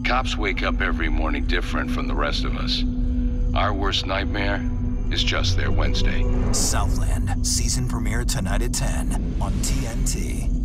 Cops wake up every morning different from the rest of us. Our worst nightmare is just their Wednesday. Southland, season premiere tonight at 10 on TNT.